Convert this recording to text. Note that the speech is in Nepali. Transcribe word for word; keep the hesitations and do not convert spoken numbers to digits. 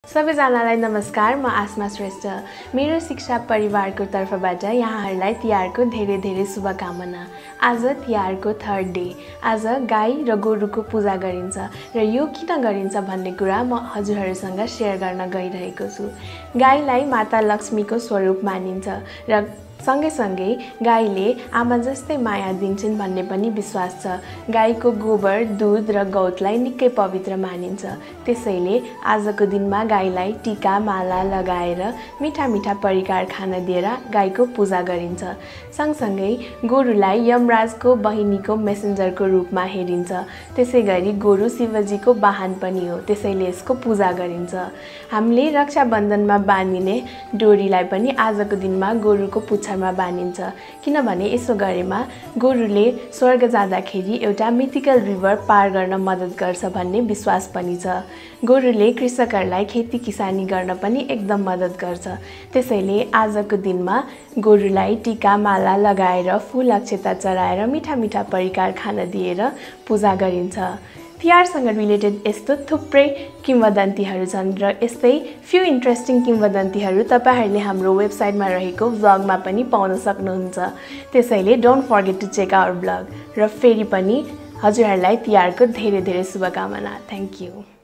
सबैजनालाई नमस्कार। म आसमा श्रेष्ठ। मेरो शिक्षा परिवारको तर्फबाट यहाँहरूलाई तिहारको धेरै धेरै शुभकामना। आज तिहारको थर्ड डे। आज गाई र गोरुको पूजा गरिन्छ र यो किन गरिन्छ भन्ने कुरा म हजुरहरूसँग शेयर गर्न गइरहेको छु। गाईलाई माता लक्ष्मीको स्वरूप मानिन्छ र सँगैसँगै गाईले आमा जस्तै माया दिन्छन् भन्ने पनि विश्वास छ। गाईको गोबर, दूध र गौतलाई निकै पवित्र मानिन्छ। त्यसैले आजको दिनमा गाईलाई टीका माला लगाएर मिठा मिठा परिकार खान दिएर गाईको पूजा गरिन्छ। सँगसँगै गोरुलाई यमराजको बहिनीको मेसेन्जरको रूपमा हेरिन्छ। त्यसैगरी गोरु शिवजीको वाहन पनि हो, त्यसैले यसको पूजा गरिन्छ। हामीले रक्षाबन्धनमा बाँधिने डोरीलाई पनि आजको दिनमा गोरुको पुच्छरमा बाँधिन्छ, किनभने यसो गरेमा गोरुले स्वर्ग जाँदाखेरि एउटा मिथिकल रिभर पार गर्न मद्दत गर्छ भन्ने विश्वास पनि छ। गोरुले कृषकहरूलाई खेती किसानी गर्न पनि एकदम मद्दत गर्छ। त्यसैले आजको दिनमा गोरुलाई टीका माला लगाएर फूल अक्षता चढाएर मिठा मिठा परिकार खान दिएर पूजा गरिन्छ। तिहारसँग रिलेटेड यस्तो थुप्रै किंवदन्तीहरू छन् र यस्तै फ्यु इन्ट्रेस्टिङ किंवदन्तीहरू तपाईहरूले हाम्रो वेबसाइटमा रहेको ब्लगमा पनि पाउन सक्नुहुन्छ। त्यसैले don't forget to check our blog. र फेरि पनि हजुरहरूलाई तिहारको धेरै धेरै शुभकामना। Thank you.